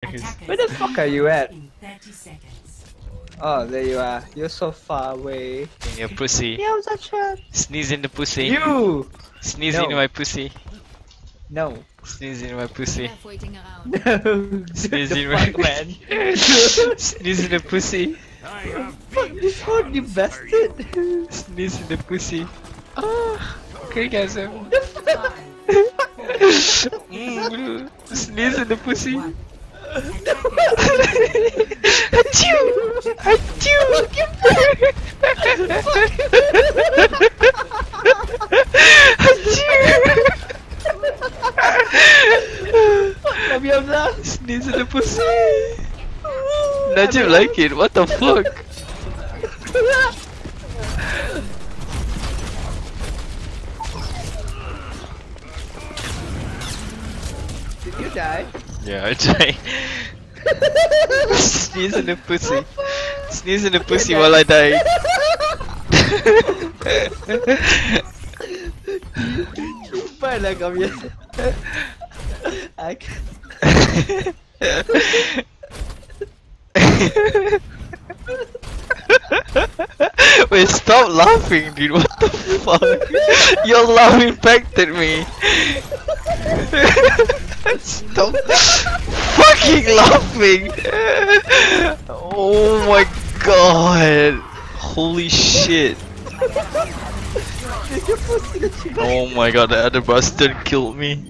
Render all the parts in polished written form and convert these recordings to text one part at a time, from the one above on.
Where the fuck are you at? Oh, there you are. You're so far away. In your pussy. Yeah, such a... Sneeze in the pussy. You! Sneeze No. in my pussy. No. Sneeze in my pussy. No. Sneeze The in my fuck, man. Sneeze in the pussy. Fuck this one, you bastard. Sneeze in the pussy. Ah, orgasm. Sneeze in the pussy. Achoo! Achoo! Achoo! Sneeze in the pussy. Najib like it. What the fuck? Did you die? Yeah, I try. Sneeze in the pussy. Sneeze in the pussy while I die. Phải là công việc. I can't. Wait, stop laughing, dude. What the fuck? Your laugh impacted me. Stop fucking laughing. Oh my god. Holy shit. Oh my god, the other bastard killed me.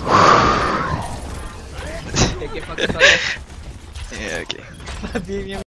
Yeah, okay.